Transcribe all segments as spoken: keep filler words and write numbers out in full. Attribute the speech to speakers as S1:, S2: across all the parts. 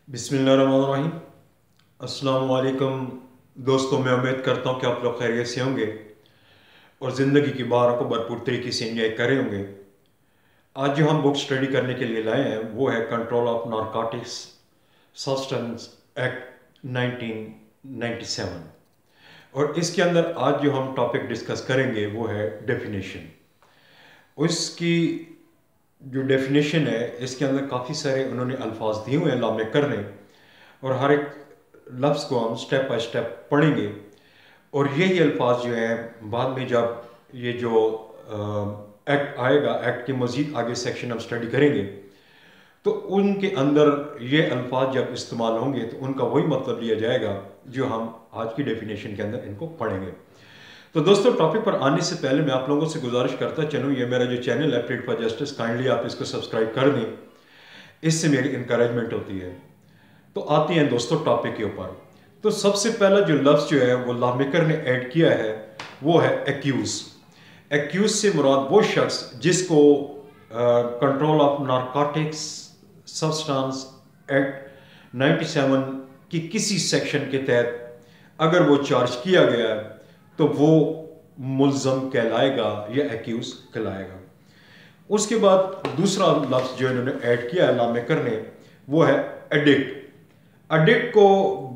S1: बिस्मिल्लाहिर्रहमानिर्रहीम। अस्सलाम वालेकुम दोस्तों, मैं उम्मीद करता हूँ कि आप लोग खैरियत से होंगे और ज़िंदगी की बहारों को भरपूर तरीके से एंजॉय कर रहे होंगे। आज जो हम बुक स्टडी करने के लिए लाए हैं वो है control of narcotics substance act nineteen ninety seven, और इसके अंदर आज जो हम टॉपिक डिस्कस करेंगे वो है डेफिनेशन। उसकी जो डेफिनेशन है इसके अंदर काफ़ी सारे उन्होंने अल्फाज दिए हुए हैं लॉ में करने, और हर एक लफ्ज़ को हम स्टेप बाय स्टेप पढ़ेंगे। और यही अल्फाज जो हैं बाद में जब ये जो एक्ट आएगा, एक्ट के मज़ीद आगे सेक्शन हम स्टडी करेंगे तो उनके अंदर ये अल्फाज जब इस्तेमाल होंगे तो उनका वही मतलब लिया जाएगा जो हम आज की डेफिनेशन के अंदर इनको पढ़ेंगे। तो दोस्तों, टॉपिक पर आने से पहले मैं आप लोगों से गुजारिश करता चलूँ, ये मेरा जो चैनल है प्लेट फॉर जस्टिस, काइंडली आप इसको सब्सक्राइब कर दें, इससे मेरी इंकरेजमेंट होती है। तो आते हैं दोस्तों टॉपिक के ऊपर। तो सबसे पहला जो लफ्ज़ जो है वो लॉ मेकर ने ऐड किया है वो है एक्यूज। एक्यूज से मुराद वो शख्स जिसको control of narcotics substance act ninety seven की किसी सेक्शन के तहत अगर वो चार्ज किया गया है तो वो मुल्ज़म कहलाएगा या एक्यूज कहलाएगा। उसके बाद दूसरा लफ्ज़ जो इन्होंने ऐड किया है लॉ मेकर ने वो है एडिक्ट। एडिक्ट को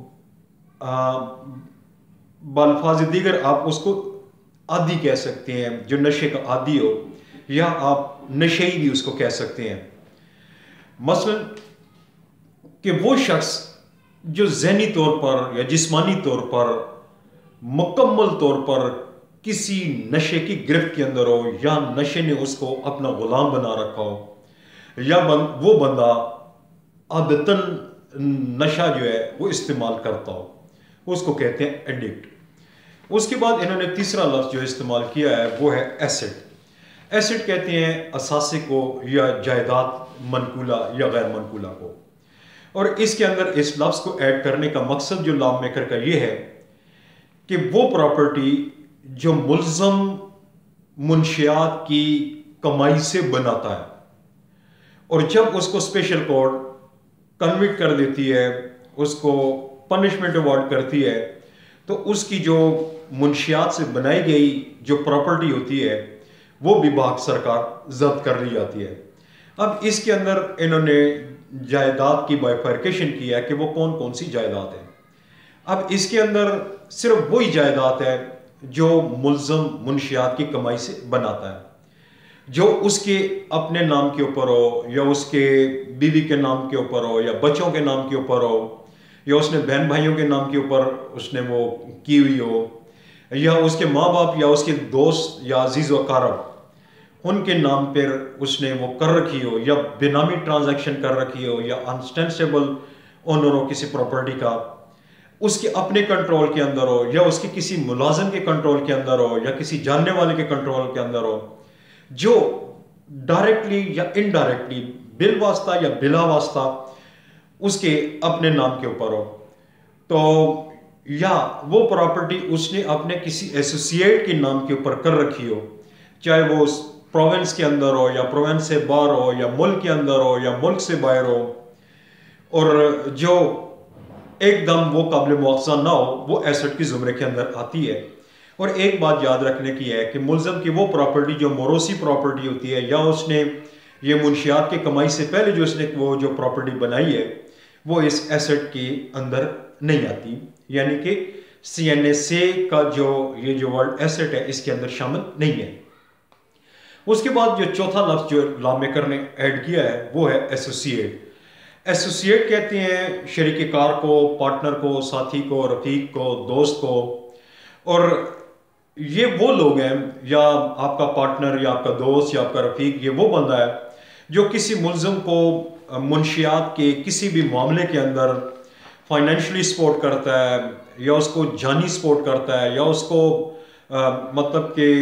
S1: बल्फाज दीगर आप उसको आदी कह सकते हैं, जो नशे का आदी हो, या आप नशेई भी उसको कह सकते हैं। मसलन कि वो शख्स जो ज़हनी तौर पर या जिस्मानी तौर पर मुकम्मल तौर पर किसी नशे की गिरफ्त के अंदर हो, या नशे ने उसको अपना गुलाम बना रखा हो, या बन, वो बंदा आदतन नशा जो है वो इस्तेमाल करता हो, उसको कहते हैं एडिक्ट। उसके बाद इन्होंने तीसरा लफ्ज़ जो इस्तेमाल किया है वो है एसेट। एसेट कहते हैं असासे को या जायदाद मनकूला या गैर मनकूला को। और इसके अंदर इस लफ्ज़ को ऐड करने का मकसद जो लॉ मेकर का ये है कि वो प्रॉपर्टी जो मुल्ज़म मुंशियात की कमाई से बनाता है, और जब उसको स्पेशल कोर्ट कन्विक्ट कर देती है, उसको पनिशमेंट अवार्ड करती है, तो उसकी जो मुंशियात से बनाई गई जो प्रॉपर्टी होती है वो भी बाग सरकार जब्त कर ली जाती है। अब इसके अंदर इन्होंने जायदाद की बाइफर्केशन किया है कि वो कौन कौन सी जायदाद है। अब इसके अंदर सिर्फ वही जायदाद है जो मुल्ज़म मुंशियात की कमाई से बनाता है, जो उसके अपने नाम के ऊपर हो, या उसके बीवी के नाम के ऊपर हो, या बच्चों के नाम के ऊपर हो, या उसने बहन भाइयों के नाम के ऊपर उसने वो की हुई हो, या उसके माँ बाप या उसके दोस्त या अजीज़ व कारब उनके नाम पर उसने वो कर रखी हो, या बेनामी ट्रांजैक्शन कर रखी हो, या अनस्टेंसेबल ओनर हो किसी प्रॉपर्टी का, उसके अपने कंट्रोल के अंदर हो, या उसके किसी मुलाजिम के कंट्रोल के अंदर हो, या किसी जानने वाले के कंट्रोल के अंदर हो, जो डायरेक्टली या इनडायरेक्टली बिल वास्ता या बिला वास्ता उसके अपने नाम के ऊपर हो, तो या वो प्रॉपर्टी उसने अपने किसी एसोसिएट के नाम के ऊपर कर रखी हो, चाहे वो प्रोविंस के अंदर हो, या प्रोविंस से बाहर हो, या मुल्क के अंदर हो, या मुल्क से बाहर हो, और जो एकदम वो काबिल मुआवजा ना हो, वो एसेट की जुमरे के अंदर आती है। और एक बात याद रखने की है कि मुल्ज़म की वो प्रॉपर्टी जो मोरोसी प्रॉपर्टी होती है, या उसने ये मुंशियात की कमाई से पहले जो उसने वो जो प्रॉपर्टी बनाई है वो इस एसेट के अंदर नहीं आती, यानी कि सी एन एस ए का जो ये जो वर्ड एसेट है इसके अंदर शामिल नहीं है। उसके बाद जो चौथा लफ्ज़ जो लॉ मेकर ने ऐड किया है वो है एसोसिएट। एसोसिएट कहते हैं शरीकार को, पार्टनर को, साथी को, रफीक को, दोस्त को। और ये वो लोग हैं, या आपका पार्टनर या आपका दोस्त या आपका रफीक, ये वो बंदा है जो किसी मुल्ज़म को मुंशियात के किसी भी मामले के अंदर फाइनेंशियली सपोर्ट करता है, या उसको जानी सपोर्ट करता है, या उसको आ, मतलब कि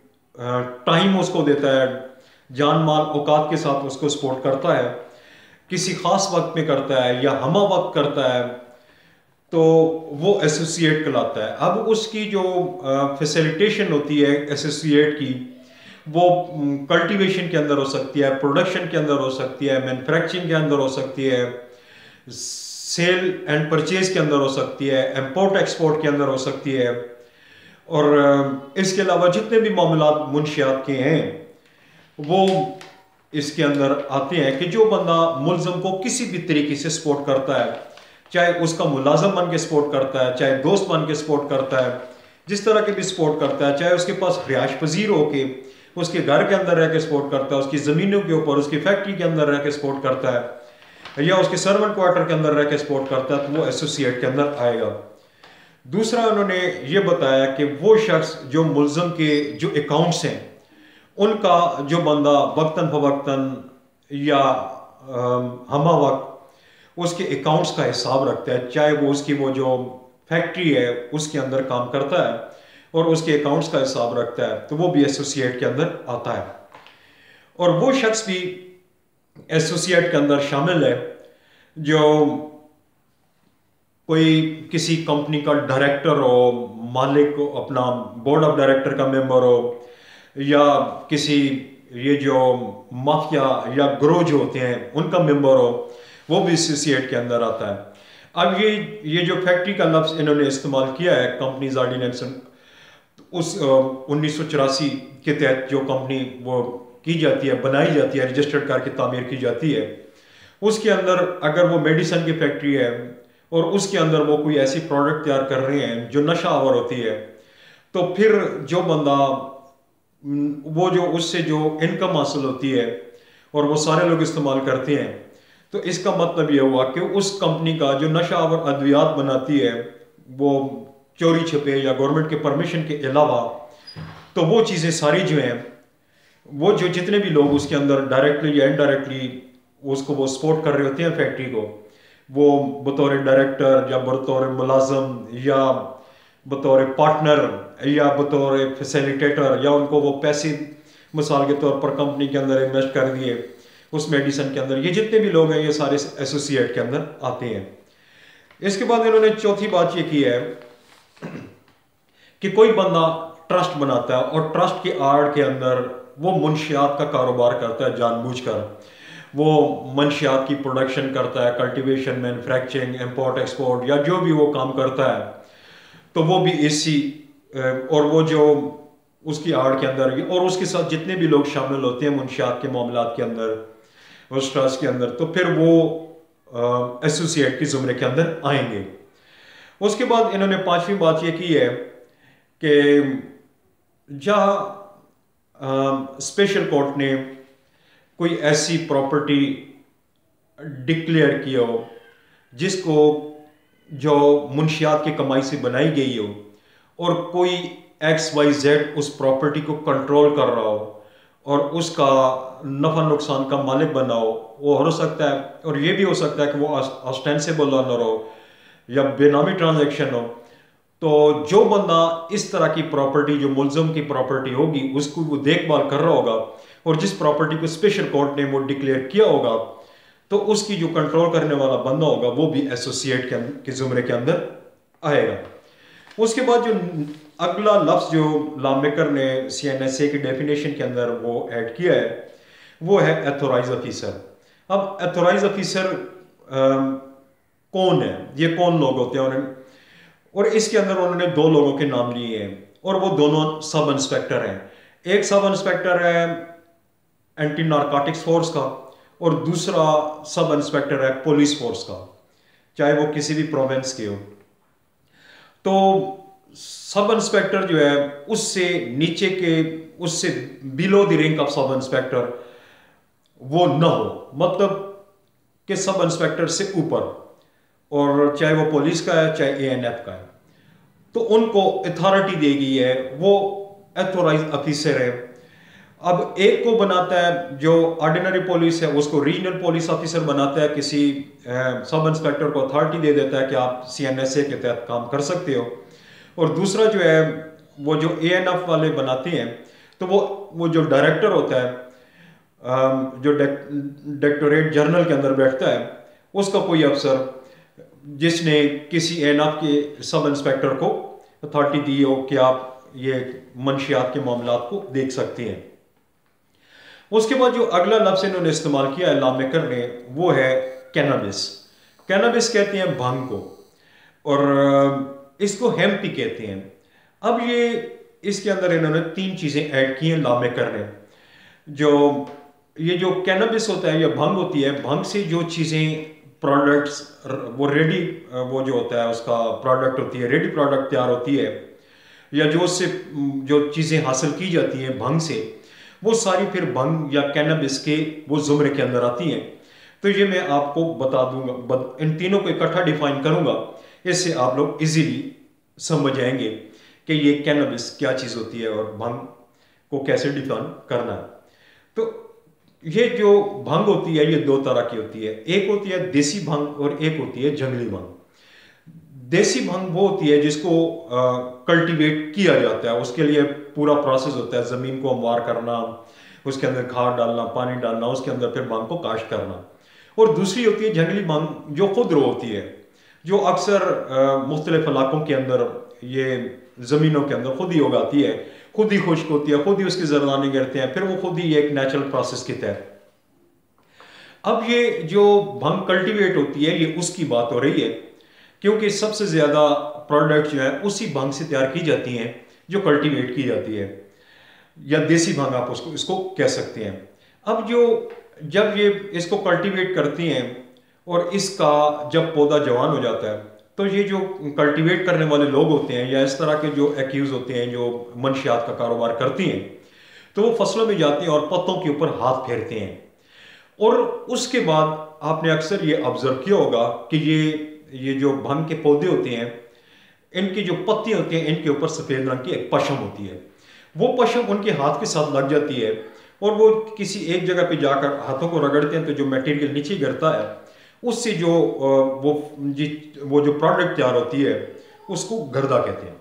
S1: टाइम उसको देता है, जान माल औकात के साथ उसको सपोर्ट करता है, किसी ख़ास वक्त में करता है या हमा वक्त करता है, तो वो एसोसिएट कहलाता है। अब उसकी जो फैसिलिटेशन होती है एसोसिएट की, वो कल्टीवेशन के अंदर हो सकती है, प्रोडक्शन के अंदर हो सकती है, मैन्युफैक्चरिंग के अंदर हो सकती है, सेल एंड परचेज के अंदर हो सकती है, इंपोर्ट एक्सपोर्ट के अंदर हो सकती है, और इसके अलावा जितने भी मामलात मुंशियात के हैं वो इसके अंदर आते हैं कि जो बंदा मुलजम को किसी भी तरीके से सपोर्ट करता है, चाहे उसका मुलाजम बन के सपोर्ट करता है, चाहे दोस्त बन के सपोर्ट करता है, जिस तरह के भी सपोर्ट करता है, चाहे उसके पास रिहायश पजीर हो के उसके घर के अंदर रह के सपोर्ट करता है, उसकी ज़मीनों के ऊपर उसकी फैक्ट्री के अंदर रह के सपोर्ट करता है, या उसके सर्वेंट क्वार्टर के अंदर रह के सपोर्ट करता है, तो वो एसोसिएट के अंदर आएगा। दूसरा उन्होंने ये बताया कि वो शख्स जो मुलजम के जो अकाउंट्स हैं उनका जो बंदा वक्तन फवक्तन या हमा वक्त उसके अकाउंट्स का हिसाब रखता है, चाहे वो उसकी वो जो फैक्ट्री है उसके अंदर काम करता है और उसके अकाउंट्स का हिसाब रखता है, तो वो भी एसोसिएट के अंदर आता है। और वो शख्स भी एसोसिएट के अंदर शामिल है जो कोई किसी कंपनी का डायरेक्टर हो, मालिक हो, अपना बोर्ड ऑफ डायरेक्टर का मेंबर हो, या किसी ये जो माफिया या ग्रोह जो होते हैं उनका मेंबर हो, वो भी एसोसिएट के अंदर आता है। अब ये ये जो फैक्ट्री का लफ्ज़ इन्होंने इस्तेमाल किया है कंपनीज ऑर्डिनेंस, उस उन्नीस सौ चौरासी के तहत जो कंपनी वो की जाती है, बनाई जाती है, रजिस्टर्ड करके तामीर की जाती है, उसके अंदर अगर वो मेडिसिन की फैक्ट्री है और उसके अंदर वो कोई ऐसी प्रोडक्ट तैयार कर रहे हैं जो नशा आवर होती है, तो फिर जो बंदा वो जो उससे जो इनकम हासिल होती है और वो सारे लोग इस्तेमाल करते हैं, तो इसका मतलब ये हुआ कि उस कंपनी का जो नशा आवर अद्वियात बनाती है वो चोरी छुपे या गवर्नमेंट के परमिशन के अलावा, तो वो चीज़ें सारी जो हैं वो जो जितने भी लोग उसके अंदर डायरेक्टली या इनडायरेक्टली उसको वो सपोर्ट कर रहे होते हैं फैक्ट्री को, वो बतौर डायरेक्टर या बतौर मुलाजम या बतौर पार्टनर या बतौर फैसिलिटेटर, या उनको वो पैसे मिसाल के तौर पर कंपनी के अंदर इन्वेस्ट कर दिए उस मेडिसिन के अंदर, ये जितने भी लोग हैं ये सारे एसोसिएट के अंदर आते हैं। इसके बाद इन्होंने चौथी बात ये की है कि कोई बंदा ट्रस्ट बनाता है और ट्रस्ट की आड़ के अंदर वो मुंशियात का कारोबार करता है, जानबूझकर वो मंशियात की प्रोडक्शन करता है, कल्टीवेशन, मैन्युफैक्चरिंग, इंपोर्ट एक्सपोर्ट या जो भी वो काम करता है, तो वो भी इसी और वो जो उसकी आड़ के अंदर और उसके साथ जितने भी लोग शामिल होते हैं मुंशियात के मामलात के अंदर, उस ट्रस्ट के अंदर, तो फिर वो एसोसिएट के जुमरे के अंदर आएंगे। उसके बाद इन्होंने पांचवी बात ये की है कि जहाँ स्पेशल कोर्ट ने कोई ऐसी प्रॉपर्टी डिक्लेयर की हो जिसको जो मुंशियात की कमाई से बनाई गई हो और कोई एक्स वाई जेड उस प्रॉपर्टी को कंट्रोल कर रहा हो और उसका नफा नुकसान का मालिक बना हो, वो हो सकता है, और ये भी हो सकता है कि वो ऑस्टेंसिबल ऑनर हो या बेनामी ट्रांजैक्शन हो, तो जो बंदा इस तरह की प्रॉपर्टी जो मुलजम की प्रॉपर्टी होगी उसको वो देखभाल कर रहा होगा और जिस प्रॉपर्टी को स्पेशल कोर्ट ने वो डिक्लेयर किया होगा, तो उसकी जो कंट्रोल करने वाला बंदा होगा वो भी एसोसिएट के, के जुमरे के अंदर आएगा। उसके बाद जो अगला लफ्ज़ जो लामेकर ने सी एन एस ए की डेफिनेशन के अंदर वो ऐड किया है वो है एथोराइज ऑफिसर। अब एथोराइज ऑफिसर कौन है, ये कौन लोग होते हैं, और इसके अंदर उन्होंने दो लोगों के नाम लिए हैं और वो दोनों सब इंस्पेक्टर हैं। एक सब इंस्पेक्टर है एंटी नारकोटिक्स फोर्स का और दूसरा सब इंस्पेक्टर है पुलिस फोर्स का, चाहे वो किसी भी प्रोविंस के हो। तो सब इंस्पेक्टर जो है उससे नीचे के, उससे below the rank of sub inspector वो न हो, मतलब कि सब इंस्पेक्टर से ऊपर, और चाहे वो पुलिस का है चाहे ए एन एफ का है, तो उनको अथॉरिटी दी गई है, वो एथोराइज ऑफिसर है। अब एक को बनाता है जो ऑर्डिनरी पुलिस है उसको रीजनल पुलिस ऑफिसर बनाता है, किसी सब इंस्पेक्टर को अथॉरिटी दे देता है कि आप सी एन एस ए के तहत काम कर सकते हो, और दूसरा जो है वो जो ए एन एफ वाले बनाते हैं, तो वो वो जो डायरेक्टर होता है जो डायरेक्टोरेट जनरल के अंदर बैठता है, उसका कोई अफसर जिसने किसी ए एन एफ के सब इंस्पेक्टर को अथॉरिटी दी हो कि आप ये मंशियात के मामलात को देख सकते हैं। उसके बाद जो अगला लफ्ज़ इन्होंने इस्तेमाल किया है लामेकर ने वो है कैनाबिस। कैनबिस कहते हैं भांग को, और इसको हेम्प भी कहते हैं। अब ये इसके अंदर इन्होंने तीन चीज़ें ऐड की हैं लामे करने। जो ये जो कैनबिस होता है या भंग होती है, भंग से जो चीज़ें प्रोडक्ट्स वो रेडी वो जो होता है उसका प्रोडक्ट होती है, रेडी प्रोडक्ट तैयार होती है, या जो उससे जो चीज़ें हासिल की जाती हैं भंग से, वो सारी फिर भंग या कैनबिस के वो जुमरे के अंदर आती हैं। तो ये मैं आपको बता दूंगा, इन तीनों को इकट्ठा डिफाइन करूंगा, इससे आप लोग इजीली समझ जाएंगे कि ये कैनबिस क्या चीज़ होती है और भंग को कैसे डिफाइन करना है। तो ये जो भंग होती है ये दो तरह की होती है, एक होती है देसी भंग और एक होती है जंगली भंग। देसी भंग वो होती है जिसको कल्टीवेट किया जाता है, उसके लिए पूरा प्रोसेस होता है, ज़मीन को हमवार करना, उसके अंदर खाद डालना, पानी डालना, उसके अंदर फिर भंग को काश्त करना। और दूसरी होती है जंगली भंग जो खुद रो होती है, जो अक्सर मुख्तलिफ इलाकों के अंदर ये ज़मीनों के अंदर खुद ही उगाती है, खुद ही खुश्क होती है, खुद ही उसके जरदाने गिरते हैं, फिर वो खुद ही एक नेचुरल प्रोसेस के तहत। अब ये जो भंग कल्टीवेट होती है ये उसकी बात हो रही है, क्योंकि सबसे ज़्यादा प्रोडक्ट जो है उसी भंग से तैयार की जाती हैं जो कल्टीवेट की जाती है, या देसी भंग आप उसको इसको कह सकते हैं। अब जो जब ये इसको कल्टीवेट करती हैं और इसका जब पौधा जवान हो जाता है, तो ये जो कल्टीवेट करने वाले लोग होते हैं या इस तरह के जो एक्यूज होते हैं जो मंशियात का कारोबार करती हैं, तो वो फसलों में जाते हैं और पत्तों के ऊपर हाथ फेरते हैं। और उसके बाद आपने अक्सर ये ऑब्जर्व किया होगा कि ये ये जो भंग के पौधे होते हैं, इनकी जो पत्ती होती हैं इनके ऊपर सफ़ेद रंग की एक पशम होती है। वो पशम उनके हाथ के साथ लग जाती है और वो किसी एक जगह पे जाकर हाथों को रगड़ते हैं, तो जो मटेरियल नीचे गिरता है उससे जो वो वो जो प्रोडक्ट तैयार होती है उसको गर्दा कहते हैं,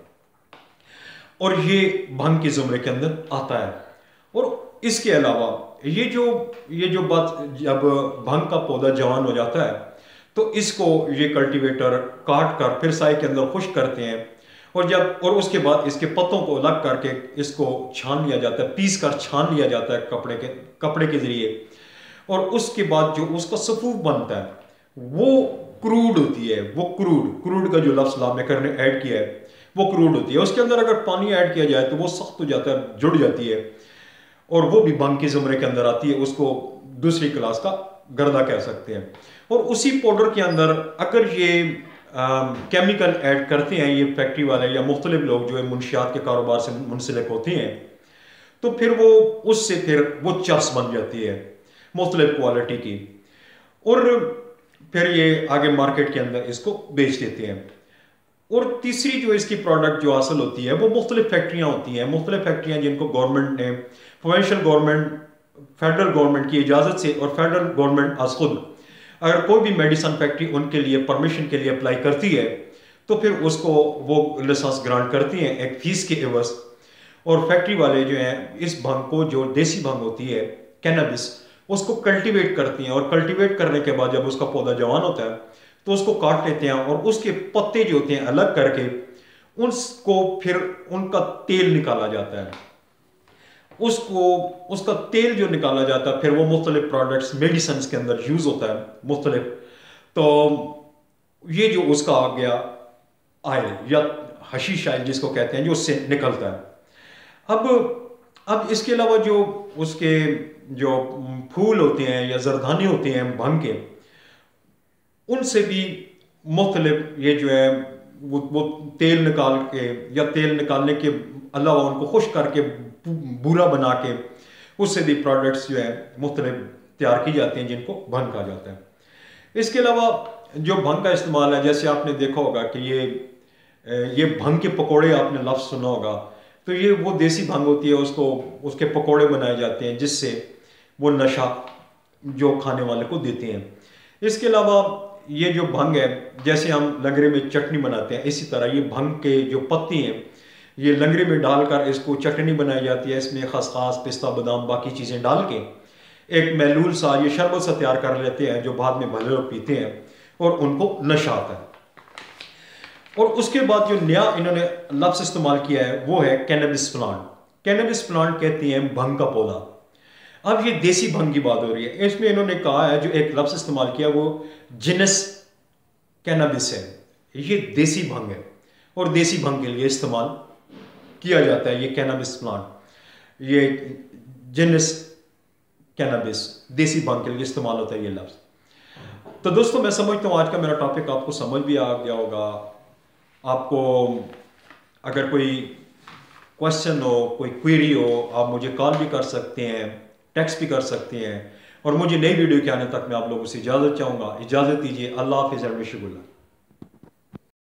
S1: और ये भंग के जुमरे के अंदर आता है। और इसके अलावा ये जो ये जो बात, जब भंग का पौधा जवान हो जाता है तो इसको ये कल्टीवेटर काट कर फिर साए के अंदर खुश्क करते हैं, और जब और उसके बाद इसके पत्तों को अलग करके इसको छान लिया जाता है, पीस कर छान लिया जाता है कपड़े के कपड़े के जरिए, और उसके बाद जो उसका सफूफ बनता है वो क्रूड होती है। वो क्रूड क्रूड का जो लफ्ज़ लामे करने ऐड किया है वो क्रूड होती है। उसके अंदर अगर पानी ऐड किया जाए तो वो सख्त हो जाता है, जुड़ जाती है, और वो भी भंग के ज़ुमरे के अंदर आती है, उसको दूसरी क्लास का गर्दा कह सकते हैं। और उसी पाउडर के अंदर अगर ये केमिकल ऐड करते हैं ये फैक्ट्री वाले या मुख्तलिफ लोग जो है मुनशियात के कारोबार से मुंसलिक होते हैं, तो फिर वो उससे फिर वो चर्स बन जाती है मुख्तलिफ क्वालिटी की, और फिर ये आगे मार्केट के अंदर इसको बेच देते हैं। और तीसरी जो इसकी प्रोडक्ट जो हासिल होती है वो मुख्तलिफ फैक्ट्रियाँ होती हैं, मुख्तलिफ फैक्ट्रियाँ जिनको गवर्नमेंट ने, प्रोविंशियल गवर्नमेंट, फेडरल गवर्नमेंट की इजाज़त से, और फेडरल गवर्नमेंट आज खुद अगर कोई भी मेडिसिन फैक्ट्री उनके लिए परमिशन के लिए अप्लाई करती है तो फिर उसको वो लाइसेंस ग्रांट करती हैं एक फीस के एवज। और फैक्ट्री वाले जो हैं इस भंग को, जो देसी भंग होती है कैनबिस, उसको कल्टीवेट करती हैं, और कल्टीवेट करने के बाद जब उसका पौधा जवान होता है तो उसको काट लेते हैं और उसके पत्ते जो होते हैं अलग करके उसको फिर उनका तेल निकाला जाता है। उसको उसका तेल जो निकाला जाता है फिर वो मुख्तलिफ प्रोडक्ट्स मेडिसिन के अंदर यूज होता है मुख्तलिफ। तो ये जो उसका आ गया आयल या हशीश आयल जिसको कहते हैं, जो उससे निकलता है। अब अब इसके अलावा जो उसके जो फूल होते हैं या जरदाने होते हैं भंग के, उनसे भी मुख्तलिफ ये जो है वो, वो तेल निकाल के या तेल निकालने के अलावा उनको खुश्क करके बूरा बना के उससे भी प्रोडक्ट्स जो है मुख्तलिफ तैयार की जाती हैं जिनको भंग कहा जाता है। इसके अलावा जो भंग का इस्तेमाल है, जैसे आपने देखा होगा कि ये ये भंग के पकोड़े आपने लफ्ज़ सुना होगा, तो ये वो देसी भंग होती है, उसको उसके पकोड़े बनाए जाते हैं जिससे वो नशा जो खाने वाले को देते हैं। इसके अलावा ये जो भंग है, जैसे हम लंगरे में चटनी बनाते हैं, इसी तरह ये भंग के जो पत्ती हैं ये लंगरे में डालकर इसको चटनी बनाई जाती है। इसमें खसखस, पिस्ता, बादाम, बाकी चीज़ें डाल के एक महलूल सा ये शरबत सा तैयार कर लेते हैं जो बाद में भले लोग पीते हैं और उनको नशा आता है। और उसके बाद जो नया इन्होंने लफ्ज़ इस्तेमाल किया है वो है कैनबिस प्लांट। कैनबिस प्लांट कहते हैं भंग का पौधा। अब ये देसी भंग की बात हो रही है, इसमें इन्होंने कहा है जो एक लफ्ज़ इस्तेमाल किया वो जिनस कैनाबिस है, ये देसी भंग है और देसी भंग के लिए इस्तेमाल किया जाता है। ये कैनाबिस प्लांट, ये जेनस कैनाबिस देसी भंग के लिए इस्तेमाल होता है ये लफ्ज़। तो दोस्तों मैं समझता हूँ आज का मेरा टॉपिक आपको समझ भी आ गया होगा। आपको अगर कोई क्वेश्चन हो, कोई क्वेरी हो, आप मुझे कॉल भी कर सकते हैं, टेक्स्ट भी कर सकते हैं। और मुझे नई वीडियो के आने तक मैं आप लोगों से इजाज़त चाहूँगा। इजाज़त दीजिए। अल्लाह हाफ़िज़।